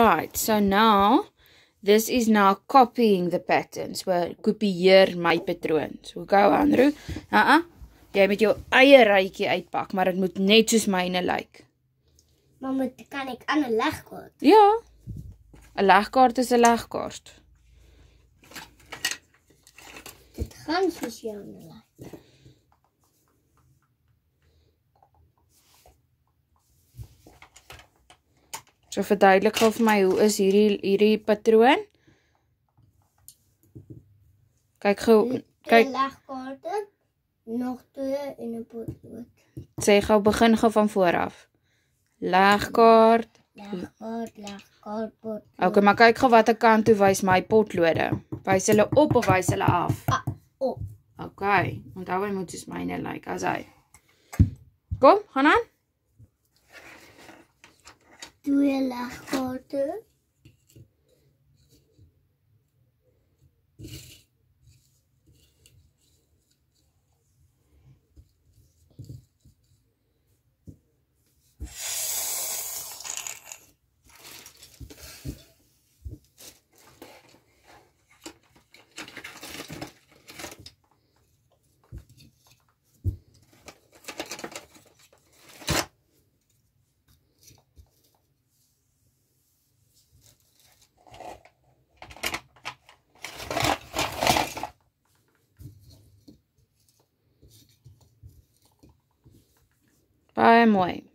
Right, so now this is now copying the pattern. So kopieer my patroon. So go Andrew. Jy moet jou eie rytjie uitpak, maar dit moet net soos myne lyk. Maar kan ek aan 'n legkaart? Ja. 'n Legkaart is 'n legkaart. Dit gaan soos joune lyk. So verduidelik gou vir my, hoe is hierdie patroon? Kyk gou, kyk. 2 legkaarte, nog 2 en 'n potlood. Sê gou, begin gou van voor af. Legkaart. Legkaart, potlood. Okay, maar kyk gou watter kant toe wys my potlode. Wys hulle op of wys hulle af? Op. Okay, onthou hy moet soos myne lyk, as hy. Kom, gaan aan. 2 legkaarte. Baie mooi.